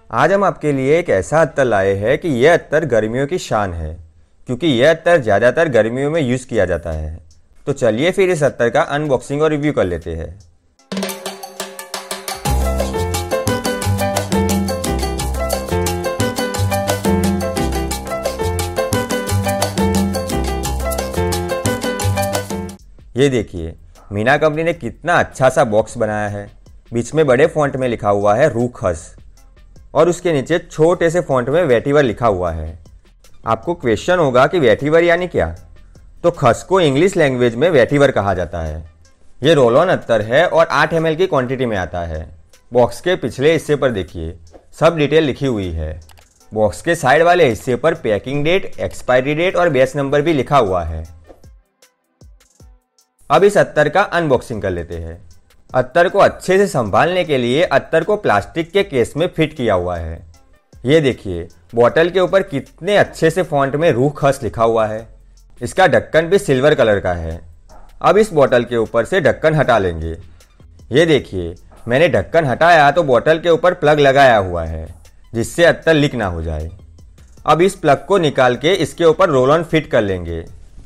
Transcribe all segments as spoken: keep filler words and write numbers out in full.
आज हम आपके लिए एक ऐसा अत्तर लाए हैं कि यह अत्तर गर्मियों की शान है, क्योंकि यह अत्तर ज़्यादातर गर्मियों में यूज़ किया जाता है। तो चलिए फिर इस अत्तर का अनबॉक्सिंग और रिव्यू कर लेते हैं। ये देखिए, मीना कंपनी ने कितना अच्छा सा बॉक्स बनाया है। बीच में बड़े फॉन्ट में लिखा हुआ है रूखस और उसके नीचे छोटे से फॉन्ट में वेटिवर लिखा हुआ है। आपको क्वेश्चन होगा कि वेटिवर यानी क्या? तो खस को इंग्लिश लैंग्वेज में वेटिवर कहा जाता है। ये रोल ऑन अत्तर है और आठ एम एल की क्वांटिटी में आता है। बॉक्स के पिछले हिस्से पर देखिए, सब डिटेल लिखी हुई है। बॉक्स के साइड वाले हिस्से पर पैकिंग डेट, एक्सपायरी डेट और बैच नंबर भी लिखा हुआ है। अब इस अत्तर का अनबॉक्सिंग कर लेते हैं। अत्तर को अच्छे से संभालने के लिए अत्तर को प्लास्टिक के केस में फिट किया हुआ है। ये देखिए, बोतल के ऊपर कितने अच्छे से फॉन्ट में रूखस लिखा हुआ है। इसका ढक्कन भी सिल्वर कलर का है। अब इस बोतल के ऊपर से ढक्कन हटा लेंगे। ये देखिए, मैंने ढक्कन हटाया तो बोतल के ऊपर प्लग लगाया हुआ है, जिससे अत्तर लीक ना हो जाए। अब इस प्लग को निकाल के इसके ऊपर रोल ऑन फिट कर लेंगे।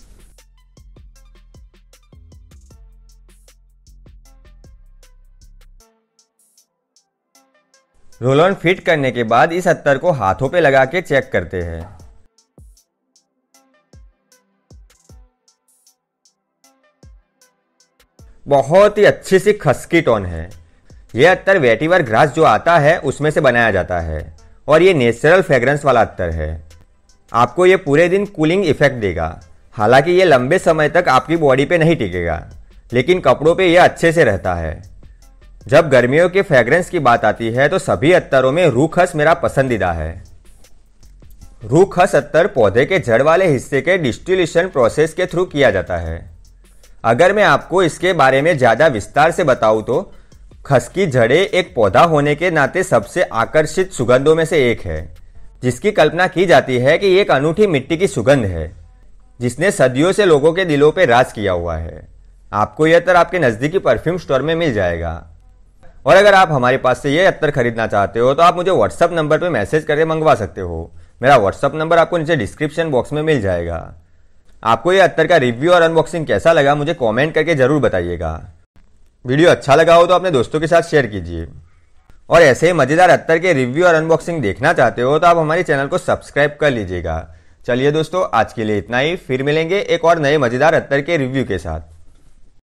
रोल ऑन फिट करने के बाद इस अत्तर को हाथों पे लगा के चेक करते हैं। बहुत ही अच्छी सी खस्की टोन है। यह अत्तर वेटिवर ग्रास जो आता है उसमें से बनाया जाता है और ये नेचुरल फ्रेग्रेंस वाला अत्तर है। आपको ये पूरे दिन कूलिंग इफेक्ट देगा। हालांकि ये लंबे समय तक आपकी बॉडी पे नहीं टिकेगा, लेकिन कपड़ों पे यह अच्छे से रहता है। जब गर्मियों के फ्रेग्रेंस की बात आती है तो सभी अत्तरों में रूखस मेरा पसंदीदा है। रूखस अत्तर पौधे के जड़ वाले हिस्से के डिस्टिलेशन प्रोसेस के थ्रू किया जाता है। अगर मैं आपको इसके बारे में ज्यादा विस्तार से बताऊं तो खस की जड़ें एक पौधा होने के नाते सबसे आकर्षित सुगंधों में से एक है, जिसकी कल्पना की जाती है कि एक अनूठी मिट्टी की सुगंध है जिसने सदियों से लोगों के दिलों पर राज किया हुआ है। आपको यह अत्तर आपके नजदीकी परफ्यूम स्टोर में मिल जाएगा। और अगर आप हमारे पास से ये अत्तर खरीदना चाहते हो तो आप मुझे व्हाट्सअप नंबर पे मैसेज करके मंगवा सकते हो। मेरा व्हाट्सअप नंबर आपको नीचे डिस्क्रिप्शन बॉक्स में मिल जाएगा। आपको ये अत्तर का रिव्यू और अनबॉक्सिंग कैसा लगा मुझे कमेंट करके जरूर बताइएगा। वीडियो अच्छा लगा हो तो अपने दोस्तों के साथ शेयर कीजिए। और ऐसे ही मजेदार अत्तर के रिव्यू और अनबॉक्सिंग देखना चाहते हो तो आप हमारे चैनल को सब्सक्राइब कर लीजिएगा। चलिए दोस्तों, आज के लिए इतना ही। फिर मिलेंगे एक और नए मजेदार अत्तर के रिव्यू के साथ।